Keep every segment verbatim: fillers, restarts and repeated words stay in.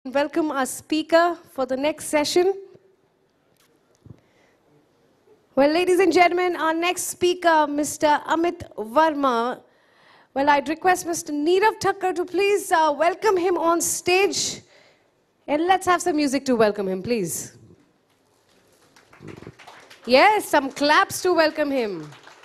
Welcome our speaker for the next session. Well, ladies and gentlemen, our next speaker, Mister Amit Verma. Well, I'd request Mister Nirav Thakkar to please uh, welcome him on stage. And let's have some music to welcome him, please. Yes, some claps to welcome him.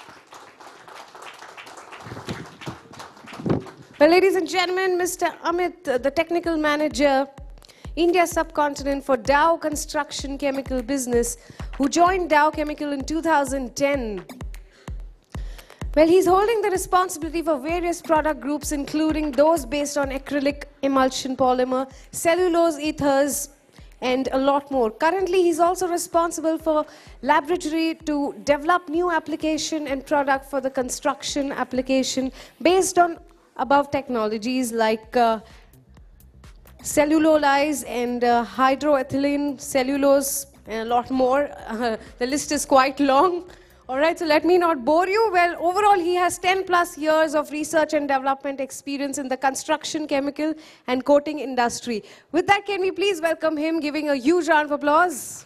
Well, ladies and gentlemen, Mister Amit, uh, the technical manager, India subcontinent for Dow Construction Chemical Business, who joined Dow Chemical in two thousand ten. Well, he's holding the responsibility for various product groups, including those based on acrylic emulsion polymer, cellulose ethers, and a lot more. Currently, he's also responsible for laboratory to develop new application and product for the construction application based on above technologies like uh, cellulolyze and uh, hydroethylene cellulose and a lot more. Uh, the list is quite long. All right, so let me not bore you. Well, overall, he has ten plus years of research and development experience in the construction, chemical, and coating industry. With that, can we please welcome him, giving a huge round of applause.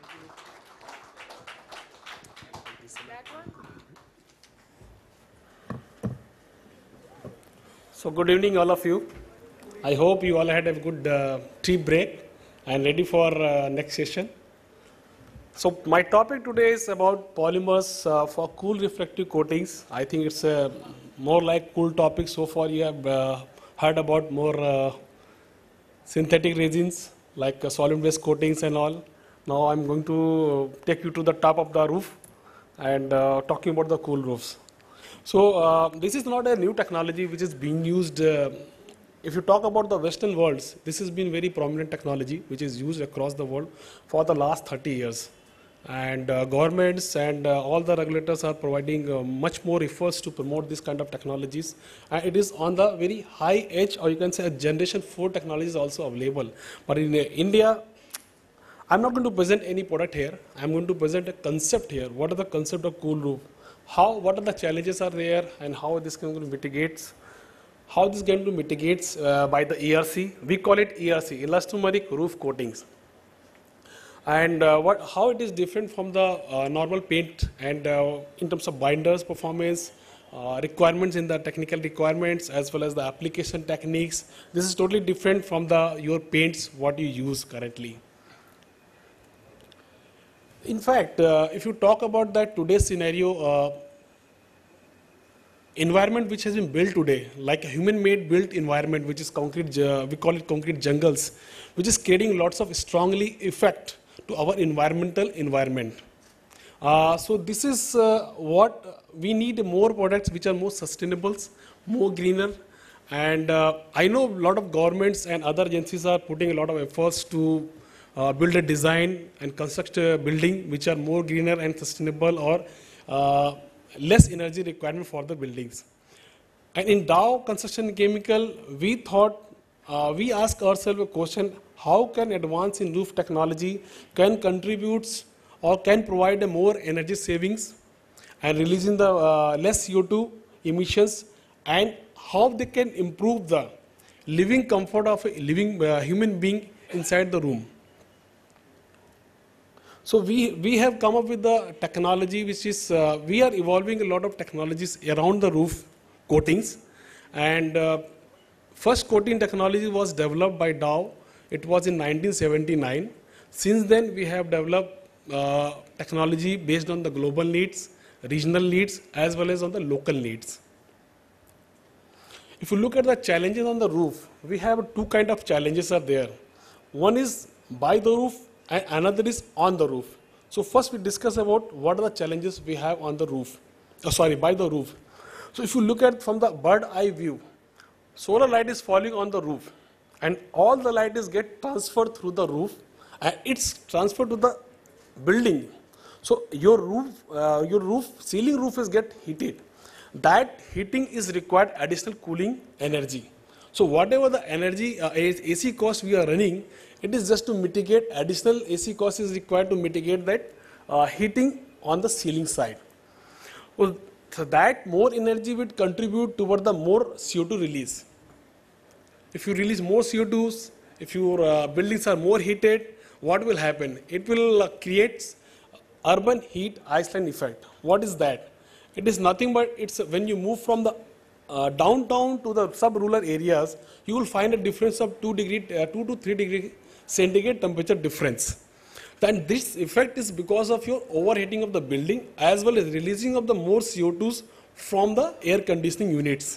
So good evening, all of you. I hope you all had a good uh, tea break and ready for uh, next session. So my topic today is about polymers uh, for cool reflective coatings. I think it's a more like cool topic. So far you have uh, heard about more uh, synthetic resins like uh, solvent-based coatings and all. Now I'm going to take you to the top of the roof and uh, talking about the cool roofs. So uh, this is not a new technology which is being used. Uh, if you talk about the Western worlds, this has been very prominent technology which is used across the world for the last thirty years. And uh, governments and uh, all the regulators are providing uh, much more efforts to promote this kind of technologies. And it is on the very high edge, or you can say a generation four technology is also available. But in uh, India, I'm not going to present any product here. I'm going to present a concept here. What are the concept of cool roof? How, what are the challenges are there and how this can mitigate, how this is going to mitigate uh, by the E R C. We call it E R C, elastomeric roof coatings. And uh, what, how it is different from the uh, normal paint and uh, in terms of binders performance, uh, requirements in the technical requirements as well as the application techniques. This is totally different from the your paints what you use currently. In fact, uh, if you talk about that today's scenario, uh, environment which has been built today, like a human-made built environment, which is concrete, uh, we call it concrete jungles, which is creating lots of strongly effect to our environmental environment. Uh, so this is uh, what we need, more products which are more sustainable, more greener. And uh, I know a lot of governments and other agencies are putting a lot of efforts to uh, build a design and construct a building which are more greener and sustainable or uh, less energy requirement for the buildings. And in Dow Construction Chemical, we thought, uh, we asked ourselves a question, how can advance in roof technology can contribute or can provide a more energy savings and releasing the uh, less C O two emissions, and how they can improve the living comfort of a living uh, human being inside the room. So we, we have come up with the technology which is, uh, we are evolving a lot of technologies around the roof coatings. And uh, first coating technology was developed by Dow. It was in nineteen seventy-nine. Since then, we have developed uh, technology based on the global needs, regional needs, as well as on the local needs. If you look at the challenges on the roof, we have two kind of challenges are there. One is by the roof, and another is on the roof. So first we discuss about what are the challenges we have on the roof, oh, sorry, by the roof. So if you look at from the bird eye view, solar light is falling on the roof and all the light is get transferred through the roof and it's transferred to the building. So your roof, uh, your roof, ceiling roof is get heated. That heating is required additional cooling energy. So whatever the energy uh, A C cost we are running, it is just to mitigate additional A C cost is required to mitigate that uh, heating on the ceiling side. Well, so that more energy would contribute toward the more C O two release. If you release more C O two, if your uh, buildings are more heated, what will happen? It will uh, create urban heat island effect. What is that? It is nothing but it's when you move from the uh, downtown to the sub-rural areas, you will find a difference of two degree, uh, two to three degree centigrade temperature difference. Then this effect is because of your overheating of the building as well as releasing of the more C O twos from the air conditioning units.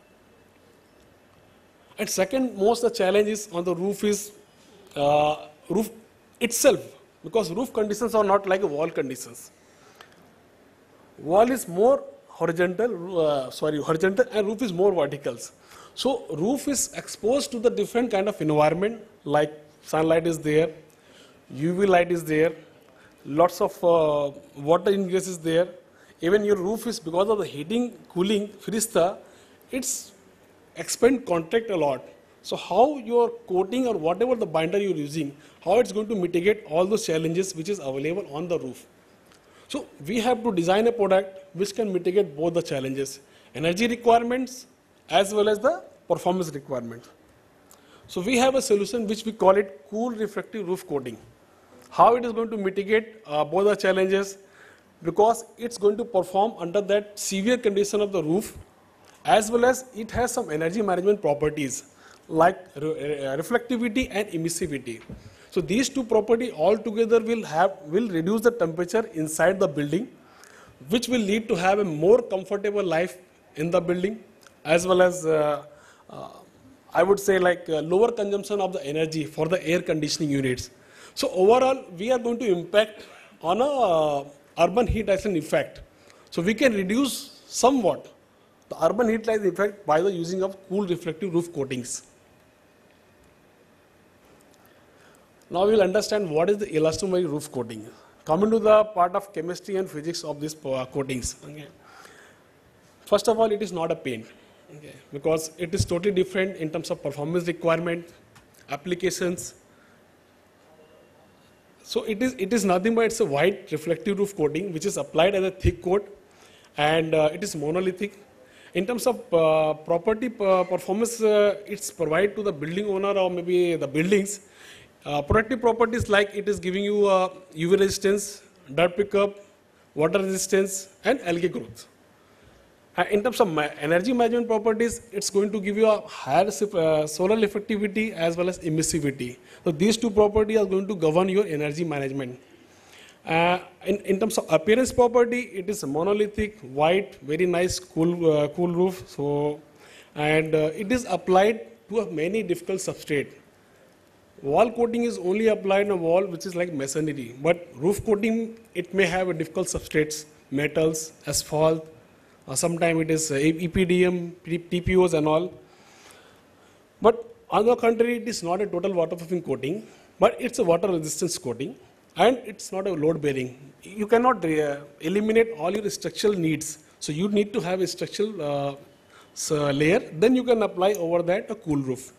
And second most the challenge is on the roof is uh, roof itself, because roof conditions are not like wall conditions. Wall is more horizontal, uh, sorry, horizontal, and roof is more vertical. So roof is exposed to the different kind of environment, like sunlight is there, U V light is there, lots of uh, water ingress is there. Even your roof is, because of the heating, cooling, Firista, it's expand contract a lot. So how your coating or whatever the binder you're using, how it's going to mitigate all those challenges which is available on the roof. So we have to design a product which can mitigate both the challenges, energy requirements as well as the performance requirements. So we have a solution which we call it cool refractive roof coating. How it is going to mitigate uh, both the challenges? Because it's going to perform under that severe condition of the roof, as well as it has some energy management properties like re reflectivity and emissivity. So these two properties all together will have will reduce the temperature inside the building, which will lead to have a more comfortable life in the building, as well as uh, uh, I would say like uh, lower consumption of the energy for the air conditioning units. So overall, we are going to impact on a uh, urban heat island effect. So we can reduce somewhat the urban heat island effect by the using of cool reflective roof coatings. Now we will understand what is the elastomeric roof coating. Coming to the part of chemistry and physics of these uh, coatings. Okay. First of all, it is not a paint, okay, because it is totally different in terms of performance requirement, applications. So it is, it is nothing but it's a white reflective roof coating which is applied as a thick coat, and uh, it is monolithic. In terms of uh, property uh, performance, uh, it's provided to the building owner or maybe the buildings. Uh, protective properties like it is giving you uh, U V resistance, dirt pickup, water resistance, and algae growth. Uh, in terms of ma energy management properties, it's going to give you a higher uh, solar effectivity as well as emissivity. So these two properties are going to govern your energy management. Uh, in, in terms of appearance property, it is a monolithic, white, very nice, cool, uh, cool roof. So, and uh, it is applied to a many difficult substrate. Wall coating is only applied on a wall which is like masonry, but roof coating, it may have a difficult substrates, metals, asphalt, uh, sometimes it is uh, E P D M, T P Os and all. But on the contrary, it is not a total waterproofing coating, but it's a water resistance coating, and it's not a load bearing. You cannot uh, eliminate all your structural needs. So you need to have a structural uh, so layer, then you can apply over that a cool roof.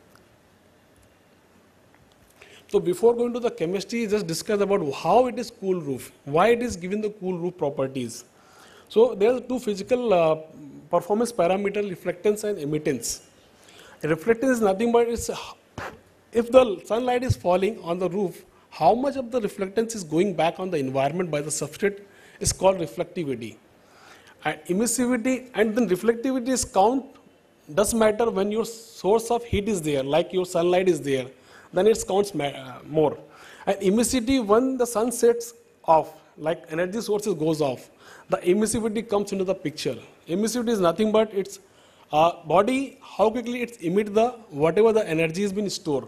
So before going to the chemistry, just discuss about how it is cool roof, why it is given the cool roof properties. So there are two physical uh, performance parameters, reflectance and emittance. Reflectance is nothing but it's, if the sunlight is falling on the roof, how much of the reflectance is going back on the environment by the substrate is called reflectivity. And emissivity and then reflectivity is count does matter when your source of heat is there, like your sunlight is there, then it counts uh, more. And emissivity, when the sun sets off, like energy sources goes off, the emissivity comes into the picture. Emissivity is nothing but its uh, body, how quickly it emits the whatever the energy has been stored.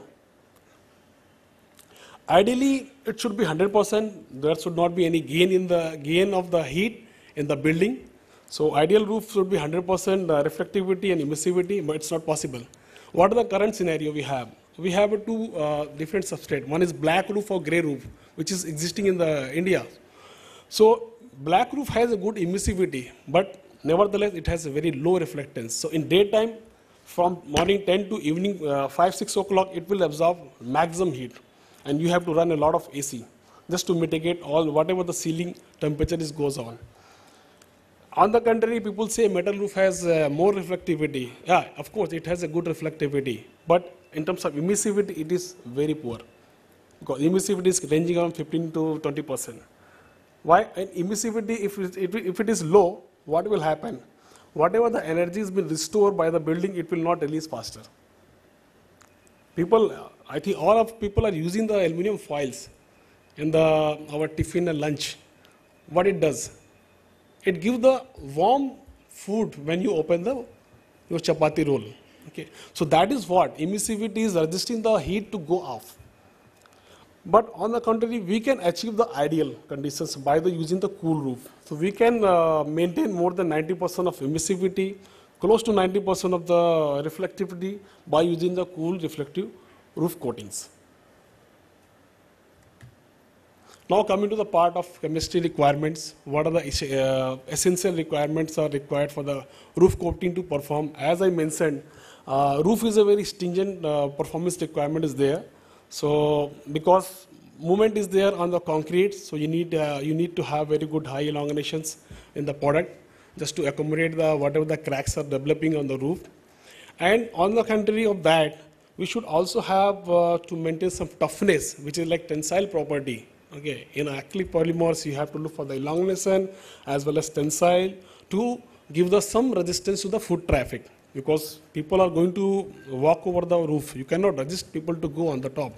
Ideally, it should be one hundred percent. There should not be any gain in the gain of the heat in the building. So ideal roof should be one hundred percent uh, reflectivity and emissivity, but it's not possible. What is the current scenario we have? We have two uh, different substrate. One is black roof or grey roof, which is existing in the India. So black roof has a good emissivity, but nevertheless it has a very low reflectance. So in daytime, from morning ten to evening uh, five, six o'clock, it will absorb maximum heat. And you have to run a lot of A C just to mitigate all whatever the ceiling temperature is goes on. On the contrary, people say metal roof has uh, more reflectivity. Yeah, of course, it has a good reflectivity, but in terms of emissivity, it is very poor. Because emissivity is ranging around fifteen to twenty percent. Why? And emissivity, if it, if, it, if it is low, what will happen? Whatever the energy has been restored by the building, it will not release faster. People, I think all of people are using the aluminum foils in the, our tiffin and lunch. What it does? It gives the warm food when you open the your chapati roll. Okay. So that is what emissivity is resisting the heat to go off. But on the contrary, we can achieve the ideal conditions by the using the cool roof. So we can uh, maintain more than ninety percent of emissivity, close to ninety percent of the reflectivity by using the cool reflective roof coatings. Now coming to the part of chemistry requirements, what are the uh, essential requirements are required for the roof coating to perform? As I mentioned, uh, roof is a very stringent uh, performance requirement is there. So because movement is there on the concrete, so you need uh, you need to have very good high elongations in the product just to accommodate the whatever the cracks are developing on the roof. And on the contrary of that, we should also have uh, to maintain some toughness, which is like tensile property. Okay, in acrylic polymers, you have to look for the elongation as well as tensile to give the some resistance to the foot traffic, because people are going to walk over the roof. You cannot resist people to go on the top.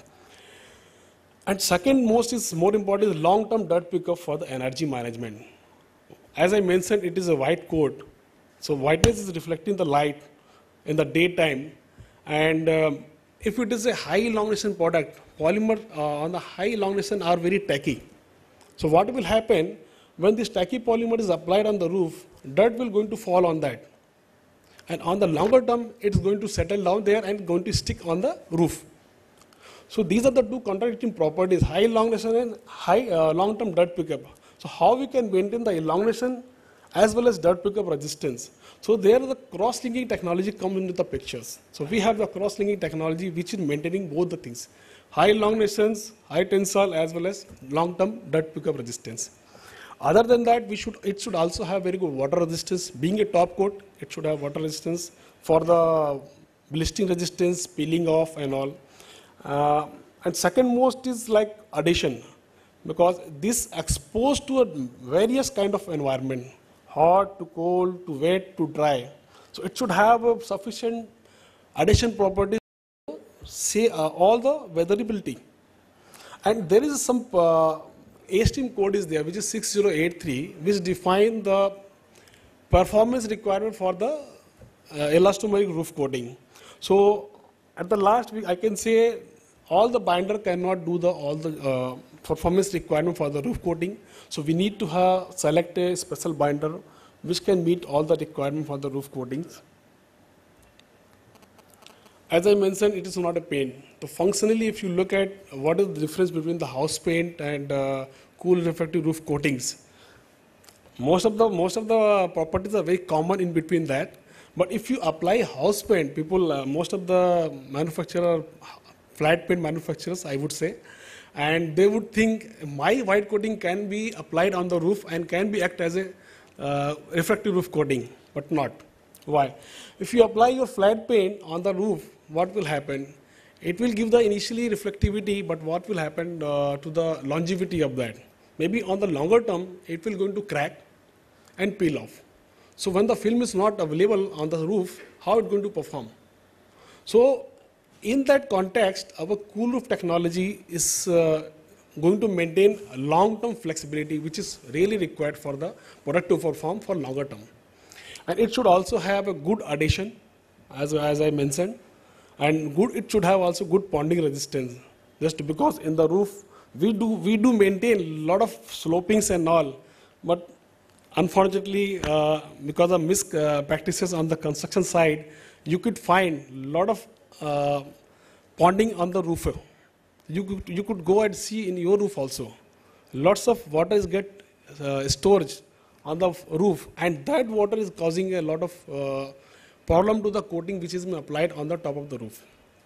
And second most is more important is long-term dirt pickup for the energy management. As I mentioned, it is a white coat. So whiteness is reflecting the light in the daytime. And um, if it is a high elongation product, polymer uh, on the high elongation are very tacky. So what will happen when this tacky polymer is applied on the roof, dirt will going to fall on that. And on the longer term, it's going to settle down there and going to stick on the roof. So these are the two contradicting properties, high elongation and high uh, long-term dirt pickup. So how we can maintain the elongation as well as dirt pickup resistance? So there the cross-linking technology comes into the pictures. So we have the cross-linking technology which is maintaining both the things, high elongations, high tensile as well as long-term dirt pickup resistance. Other than that, we should, it should also have very good water resistance. Being a top coat, it should have water resistance for the blistering resistance, peeling off and all. Uh, and second most is like adhesion, because this exposed to a various kind of environment, hot to cold to wet to dry. So it should have a sufficient adhesion properties to say uh, all the weatherability. And there is some uh, A S T E M code is there, which is six zero eight three, which define the performance requirement for the uh, elastomeric roof coating. So at the last week, I can say all the binder cannot do the all the uh, performance requirement for the roof coating. So we need to have select a special binder which can meet all the requirement for the roof coatings. As I mentioned, it is not a paint. So functionally, if you look at what is the difference between the house paint and uh, cool reflective roof coatings, most of the most of the properties are very common in between that. But if you apply house paint, people, uh, most of the manufacturer, flat paint manufacturers, I would say, and they would think my white coating can be applied on the roof and can be act as a uh, reflective roof coating, but not. Why? If you apply your flat paint on the roof, what will happen? It will give the initially reflectivity, but what will happen uh, to the longevity of that? Maybe on the longer term, it will going to crack and peel off. So when the film is not available on the roof, how it going to perform? So in that context, our cool roof technology is uh, going to maintain long-term flexibility, which is really required for the product to perform for longer term. And it should also have a good adhesion, as, as I mentioned, and good, it should have also good ponding resistance. Just because in the roof, we do, we do maintain a lot of slopings and all, but unfortunately, uh, because of mis uh, practices on the construction side, you could find a lot of uh, ponding on the roof. You could, you could go and see in your roof also. Lots of water is get uh, stored on the roof, and that water is causing a lot of uh, problem to the coating which is being applied on the top of the roof.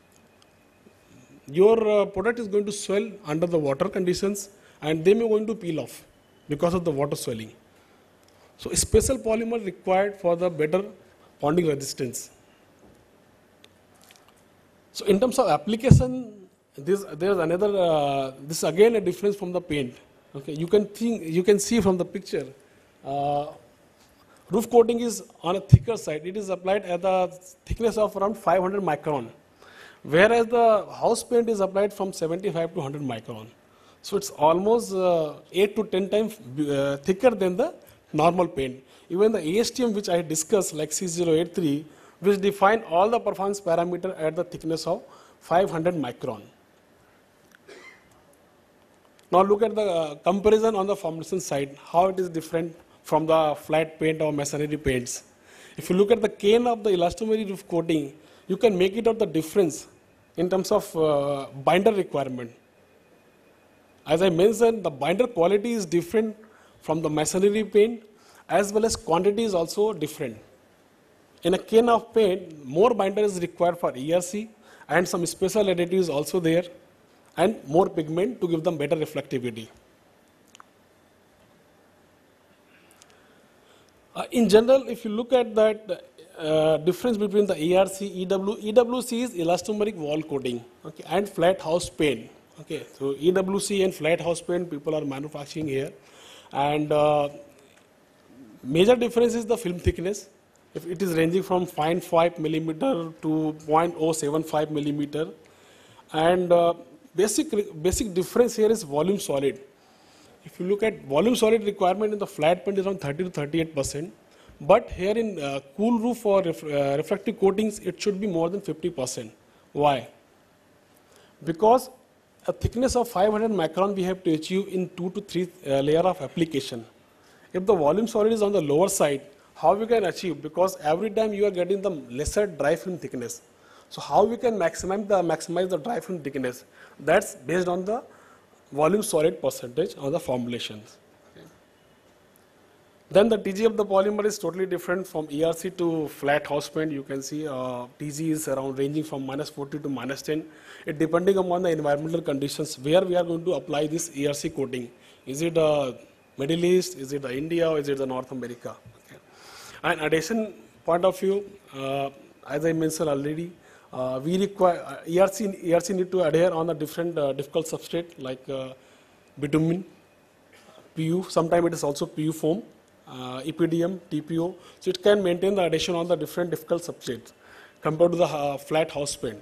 Your uh, product is going to swell under the water conditions, and they may going to peel off because of the water swelling. So a special polymer required for the better ponding resistance. So in terms of application, this there's another. Uh, this again a difference from the paint. Okay, you can think you can see from the picture. Uh, roof coating is on a thicker side. It is applied at the thickness of around five hundred micron, whereas the house paint is applied from seventy-five to one hundred micron. So it's almost uh, eight to ten times uh, thicker than the normal paint. Even the A S T M which I discussed, like C zero eight three, which define all the performance parameter at the thickness of five hundred micron. Now look at the uh, comparison on the formulation side, how it is different from the flat paint or masonry paints. If you look at the cane of the elastomeric roof coating, you can make it out the difference in terms of uh, binder requirement. As I mentioned, the binder quality is different from the masonry paint, as well as quantity is also different. In a cane of paint, more binder is required for E R C, and some special additives also there, and more pigment to give them better reflectivity. Uh, in general, if you look at that uh, difference between the E R C, E W, E W C is elastomeric wall coating, okay, and flat house paint. Okay, so E W C and flat house paint people are manufacturing here, and uh, major difference is the film thickness. If it is ranging from zero point five millimeter to zero point zero seven five millimeter, and uh, basic basic difference here is volume solid. If you look at volume solid requirement in the flat paint is around thirty to thirty-eight percent, but here in uh, cool roof or ref, uh, refractive coatings it should be more than fifty percent. Why? Because a thickness of five hundred micron we have to achieve in two to three uh, layer of application. If the volume solid is on the lower side, how we can achieve? Because every time you are getting the lesser dry film thickness. So how we can maximize the maximize the dry film thickness? That's based on the volume solid percentage on the formulations. Okay. Then the T G of the polymer is totally different from E R C to flat house paint. You can see uh, T G is around ranging from minus forty to minus ten. It depending upon the environmental conditions where we are going to apply this E R C coating. Is it uh, Middle East? Is it the India? Or is it the North America? Okay. And addition point of view, uh, as I mentioned already, uh, we require uh, E R C. E R C need to adhere on a different uh, difficult substrate like uh, bitumen, P U. Sometimes it is also P U foam, uh, E P D M, T P O. So it can maintain the adhesion on the different difficult substrates compared to the uh, flat house paint.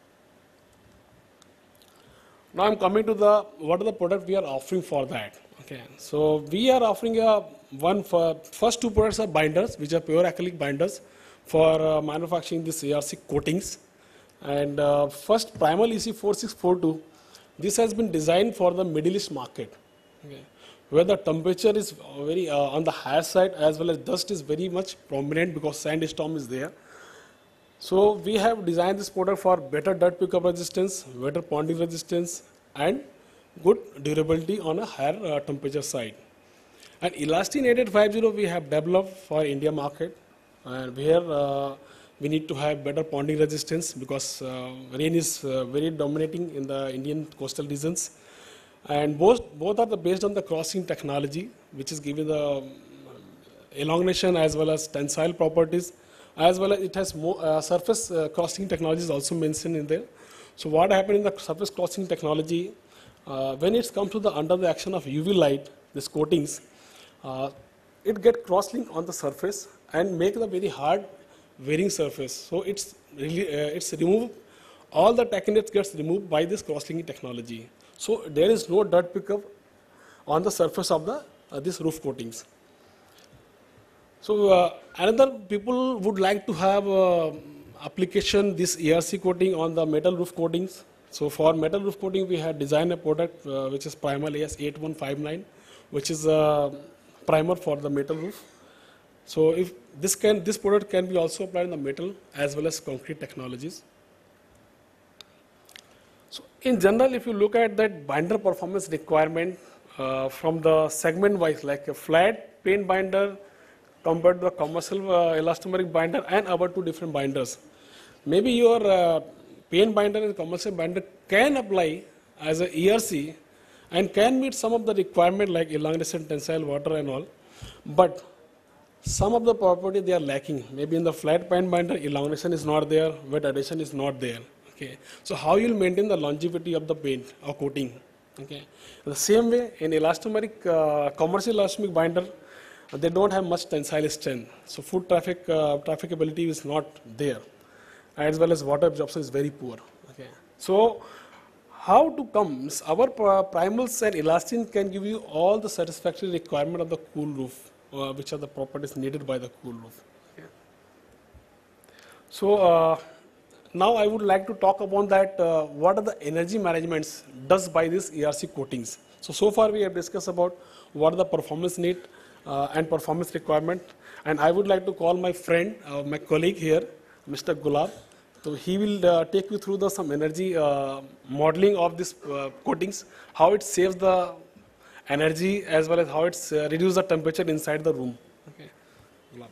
Now I'm coming to the what are the products we are offering for that. Okay, so we are offering a one for first two products are binders, which are pure acrylic binders for uh, manufacturing this E R C coatings. And uh, first Primal E C four six four two, this has been designed for the Middle East market, okay, where the temperature is very uh, on the higher side as well as dust is very much prominent because sandstorm is there. So we have designed this product for better dirt pickup resistance, better ponding resistance, and good durability on a higher uh, temperature side. And Elastine eight eight five zero we have developed for India market, and where uh, we need to have better ponding resistance because uh, rain is uh, very dominating in the Indian coastal regions. And both, both are the based on the crossing technology, which is giving the elongation as well as tensile properties, as well as it has more uh, surface uh, crossing technology is also mentioned in there. So what happened in the surface crossing technology, uh, when it comes to the under the action of U V light, these coatings, uh, it get cross-link on the surface and make the very hard wearing surface. So it's really uh, it's removed, all the tachinate gets removed by this cross-linking technology. So there is no dirt pickup on the surface of the uh, this roof coatings. So uh, another people would like to have uh, application this E R C coating on the metal roof coatings. So for metal roof coating we have designed a product uh, which is Primal A S eight one five nine, which is a primer for the metal roof. So if this can this product can be also applied in the metal as well as concrete technologies. So in general, if you look at that binder performance requirement uh, from the segment wise, like a flat paint binder compared to the commercial uh, elastomeric binder and our two different binders, maybe your uh, paint binder and commercial binder can apply as a E R C and can meet some of the requirement like elongation, tensile, water and all, but some of the property they are lacking. Maybe in the flat paint binder, elongation is not there, wet adhesion is not there. Okay. So how you will maintain the longevity of the paint or coating? Okay. The same way in elastomeric, uh, commercial elastomeric binder, uh, they don't have much tensile strength. So foot traffic, uh, trafficability is not there, as well as water absorption is very poor. Okay. So how to come, our primals and elastin can give you all the satisfactory requirement of the cool roof, uh, which are the properties needed by the cool roof. Okay. So uh, now I would like to talk about that, uh, what are the energy managements does by these E R C coatings. So, so far we have discussed about what are the performance need uh, and performance requirement, and I would like to call my friend, uh, my colleague here, Mister Gulab. So he will uh, take you through the some energy uh, modeling of this uh, coatings, how it saves the energy as well as how it uh, reduces the temperature inside the room. Okay. Gulab.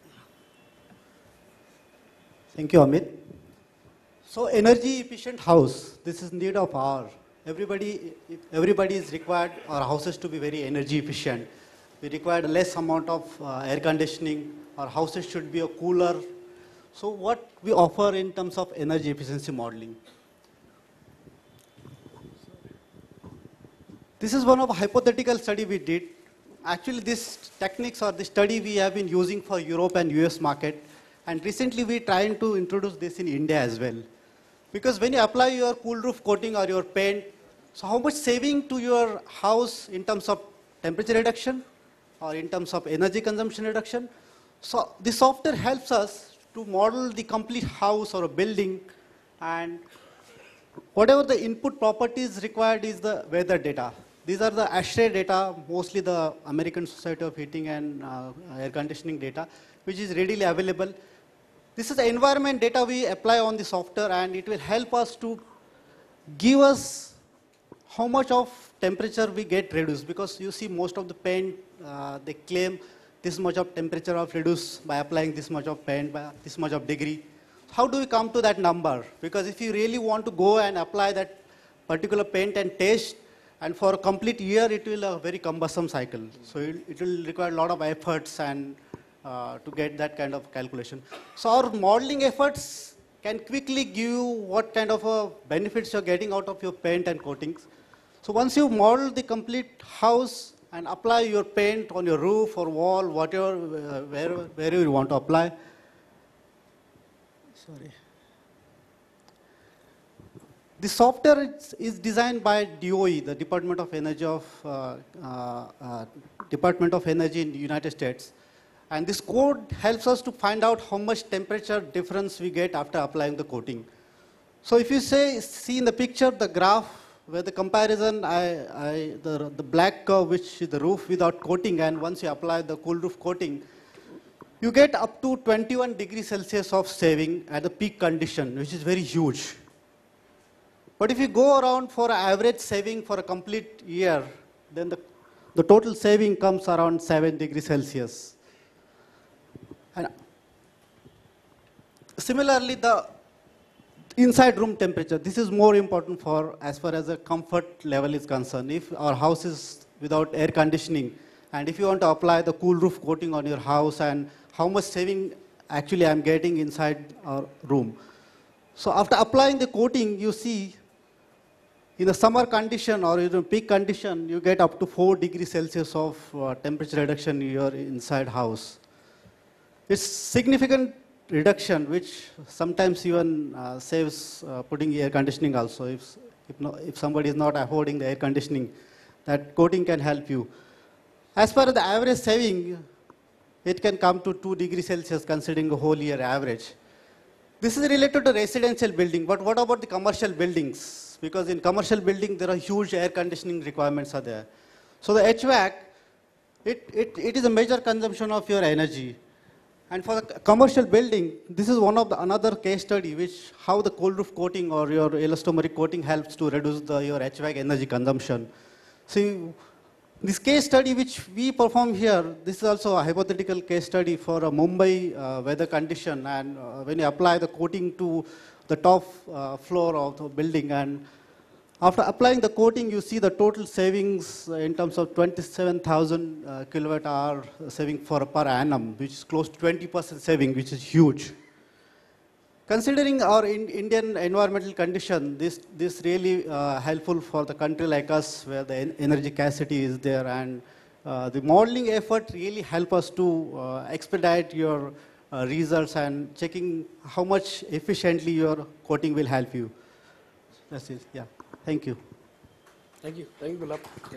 Thank you, Amit. So energy efficient house, this is need of our. Everybody, everybody is required our houses to be very energy efficient. We require less amount of uh, air conditioning. Our houses should be a cooler. So what we offer in terms of energy efficiency modeling. This is one of a hypothetical study we did. Actually, this techniques or the study we have been using for Europe and U S market. And recently we trying to introduce this in India as well. Because when you apply your cool roof coating or your paint, so how much saving to your house in terms of temperature reduction or in terms of energy consumption reduction. So the software helps us to model the complete house or a building, and whatever the input properties required is the weather data. These are the ASHRAE data, mostly the American Society of Heating and uh, Air Conditioning data, which is readily available. This is the environment data we apply on the software, and it will help us to give us how much of temperature we get reduced, because you see most of the paint, uh, they claim this much of temperature of reduced by applying this much of paint, by this much of degree. How do we come to that number? Because if you really want to go and apply that particular paint and test, and for a complete year, it will a very cumbersome cycle. So it, it will require a lot of efforts and uh, to get that kind of calculation. So our modeling efforts can quickly give you what kind of uh, benefits you're getting out of your paint and coatings. So once you model the complete house and apply your paint on your roof or wall, whatever, uh, wherever, wherever you want to apply. Sorry. The software is, is designed by D O E, the Department of Energy of uh, uh, uh, Department of Energy in the United States. And this code helps us to find out how much temperature difference we get after applying the coating. So if you say, see in the picture, the graph where the comparison, I, I, the, the black curve, which is the roof without coating, and once you apply the cool roof coating, you get up to twenty-one degrees Celsius of saving at the peak condition, which is very huge. But if you go around for an average saving for a complete year, then the, the total saving comes around seven degrees Celsius. And similarly, the inside room temperature, this is more important for as far as the comfort level is concerned. If our house is without air conditioning, and if you want to apply the cool roof coating on your house, and how much saving actually I'm getting inside our room. So after applying the coating, you see in the summer condition or in a peak condition, you get up to four degrees Celsius of uh, temperature reduction in your inside house. It's significant reduction, which sometimes even uh, saves uh, putting air conditioning also. If, if, no, if somebody is not affording the air conditioning, that coating can help you. As far as the average saving, it can come to two degrees Celsius considering a whole year average. This is related to residential building, but what about the commercial buildings? Because in commercial building, there are huge air conditioning requirements are there. So the H V A C, it, it, it is a major consumption of your energy. And for the commercial building, this is one of the another case study which how the cold roof coating or your elastomeric coating helps to reduce the, your H V A C energy consumption. See, this case study which we perform here, this is also a hypothetical case study for a Mumbai uh, weather condition, and uh, when you apply the coating to the top uh, floor of the building, and after applying the coating, you see the total savings in terms of twenty-seven thousand uh, kilowatt hour saving for per annum, which is close to twenty percent saving, which is huge. Considering our in Indian environmental condition, this, this really uh, helpful for the country like us where the en energy scarcity is there, and uh, the modeling effort really help us to uh, expedite your uh, results and checking how much efficiently your coating will help you. That's it, yeah. Thank you. Thank you. Thank you, Gulab. Yeah.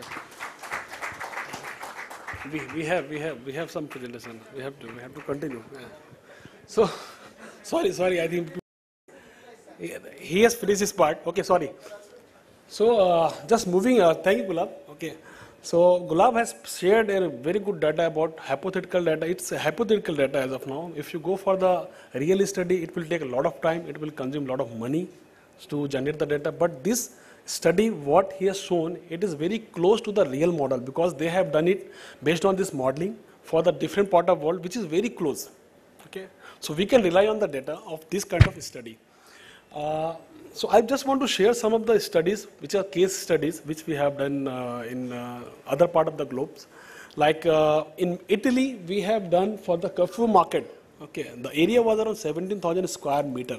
We, we have we have we have some presentation. We have to we have to continue. Yeah. So sorry sorry I think he, he has finished his part. Okay, sorry. So uh, just moving. Uh, thank you, Gulab. Okay. So Gulab has shared a very good data about hypothetical data. It's a hypothetical data as of now. If you go for the real study, it will take a lot of time. It will consume a lot of money to generate the data. But this study, what he has shown, it is very close to the real model because they have done it based on this modeling for the different part of world, which is very close. Okay, so we can rely on the data of this kind of study. Uh, so I just want to share some of the studies, which are case studies, which we have done uh, in uh, other part of the globe. Like uh, in Italy, we have done for the Carrefour market. Okay, the area was around seventeen thousand square meter.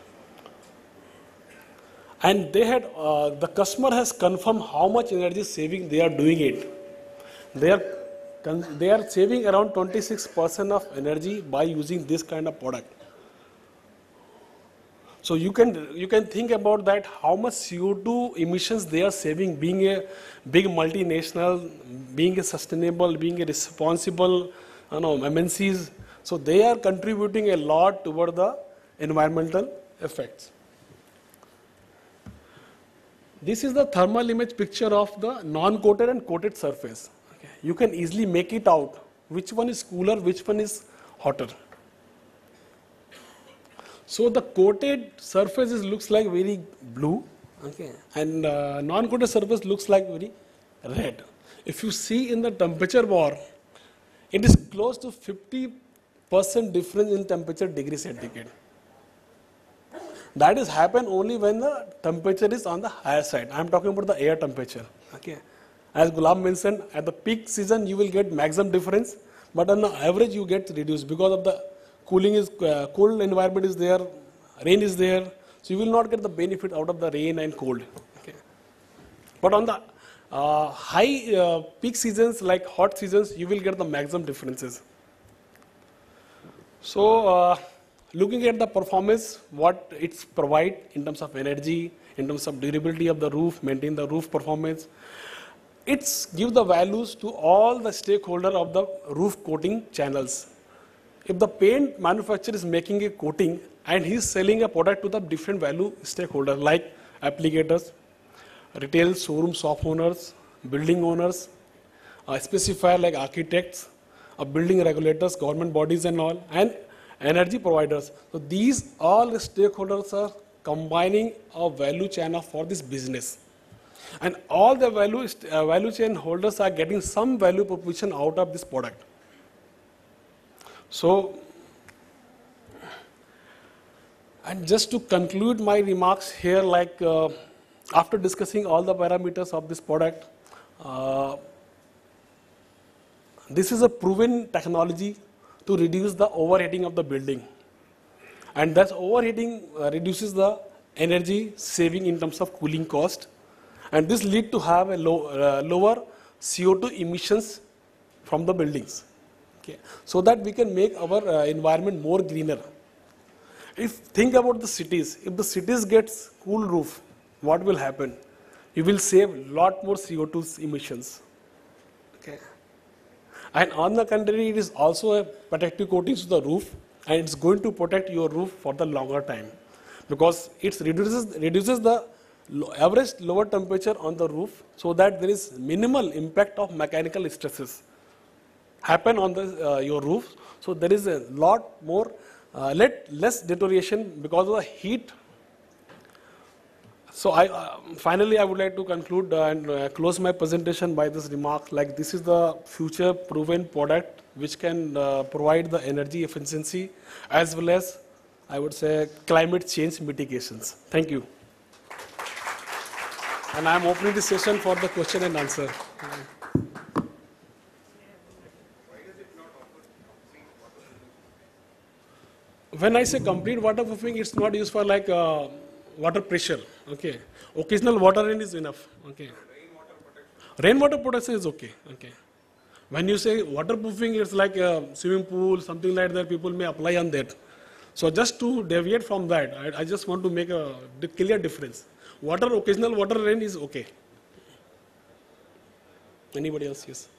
And they had, uh, the customer has confirmed how much energy saving they are doing it. They are, they are saving around twenty-six percent of energy by using this kind of product. So you can, you can think about that, how much C O two emissions they are saving, being a big multinational, being a sustainable, being a responsible, you know, M N Cs. So they are contributing a lot toward the environmental effects. This is the thermal image picture of the non-coated and coated surface. Okay. You can easily make it out which one is cooler, which one is hotter. So the coated surface is, looks like very blue, okay, and uh, non-coated surface looks like very red. If you see in the temperature bar, it is close to fifty percent difference in temperature degree centigrade. That is happen only when the temperature is on the higher side. I am talking about the air temperature. Okay. As Gulab mentioned, at the peak season you will get maximum difference, but on the average you get reduced because of the cooling is uh, cold environment is there, rain is there, so you will not get the benefit out of the rain and cold. Okay. But on the uh, high uh, peak seasons like hot seasons, you will get the maximum differences. So. Uh, Looking at the performance, what it's provide in terms of energy, in terms of durability of the roof, maintain the roof performance, it's give the values to all the stakeholder of the roof coating channels. If the paint manufacturer is making a coating and he's selling a product to the different value stakeholder like applicators, retail showroom shop owners, building owners, uh, specifier like architects, uh, building regulators, government bodies and all, and energy providers. So these all stakeholders are combining a value chain for this business. And all the value, uh, value chain holders are getting some value proposition out of this product. So, and just to conclude my remarks here, like uh, after discussing all the parameters of this product, uh, this is a proven technology to reduce the overheating of the building. And that overheating uh, reduces the energy saving in terms of cooling cost. And this lead to have a low, uh, lower C O two emissions from the buildings. Okay. So that we can make our uh, environment more greener. If think about the cities, if the cities gets cool roof, what will happen? You will save lot more C O two emissions. Okay. And on the contrary, it is also a protective coating to the roof, and it's going to protect your roof for the longer time because it reduces, reduces the average lower temperature on the roof so that there is minimal impact of mechanical stresses happen on the, uh, your roof. So there is a lot more, uh, let, less deterioration because of the heat. So I, uh, finally, I would like to conclude uh, and uh, close my presentation by this remark, like this is the future proven product which can uh, provide the energy efficiency as well as, I would say, climate change mitigations. Thank you. And I am opening this session for the question and answer. when I say complete waterproofing, it's not used for like uh, water pressure. Okay. Occasional water rain is enough. Okay. Rainwater protection is okay. Okay. When you say waterproofing, it's like a swimming pool, something like that. People may apply on that. So just to deviate from that, I, I just want to make a clear difference. Water, occasional water rain is okay. Anybody else? Yes.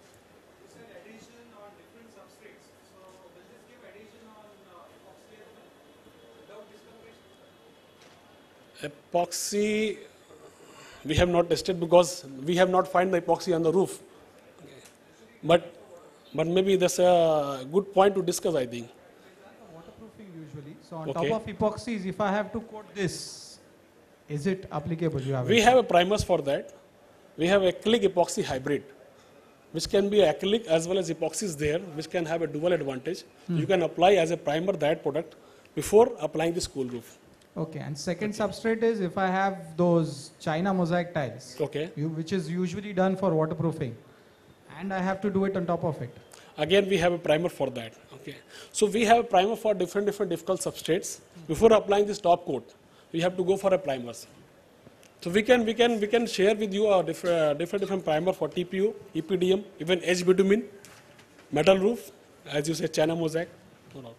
Epoxy, we have not tested because we have not found the epoxy on the roof. Okay. But, but maybe that's a good point to discuss, I think. Waterproofing usually. So on Okay. top of epoxies, if I have to coat this, is it applicable? You have We it? have a primers for that. We have acrylic epoxy hybrid, which can be acrylic as well as epoxy is there, which can have a dual advantage. Hmm. You can apply as a primer that product before applying the school roof. Okay, and second substrate is if I have those China mosaic tiles, Okay. you, which is usually done for waterproofing, and I have to do it on top of it. Again, we have a primer for that. Okay. So we have a primer for different different difficult substrates. Before applying this top coat, we have to go for a primers. So we can we can we can share with you a different uh, different different primer for T P O, E P D M, even edge bitumen, metal roof, as you say, China mosaic. No, no.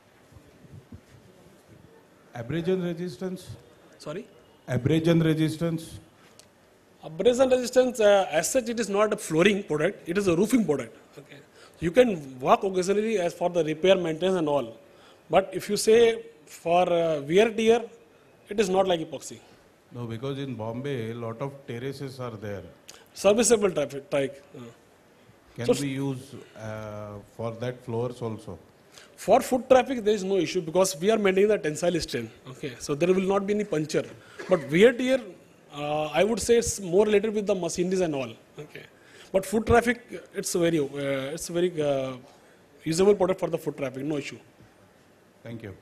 Abrasion resistance? Sorry. Abrasion resistance? Abrasion resistance, uh, as such, it is not a flooring product, it is a roofing product. Okay. You can work occasionally as for the repair, maintenance and all. But if you say for uh, wear tear, it is not like epoxy. No, because in Bombay, a lot of terraces are there. Serviceable traffic, type. Uh. Can So- we use uh, for that floors also? For foot traffic, there is no issue because we are maintaining the tensile strength. Okay, so there will not be any puncture. But wear tear, uh, I would say it's more related with the machineries and all. Okay, but foot traffic, it's a very, uh, it's a very uh, usable product for the foot traffic. No issue. Thank you.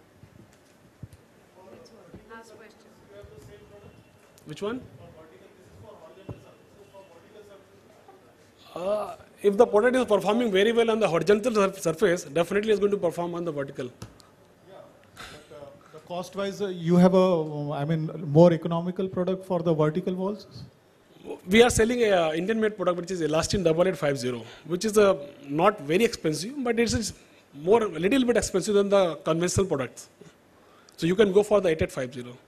Which one? Uh, if the product is performing very well on the horizontal sur- surface, definitely it's going to perform on the vertical. The cost-wise, uh, you have a, uh, I mean, more economical product for the vertical walls? We are selling a uh, Indian-made product which is Elastin double eight five zero, which is uh, not very expensive, but it is more a little bit expensive than the conventional products. So you can go for the eight eight five zero.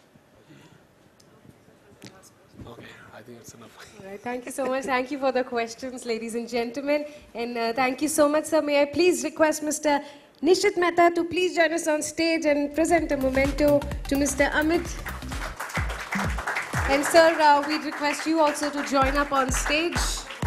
Okay, I think it's enough. All right, thank you so much. Thank you for the questions, ladies and gentlemen. And uh, thank you so much, sir. May I please request Mister Nishit Mehta to please join us on stage and present a memento to Mister Amit. And sir, uh, we'd request you also to join up on stage.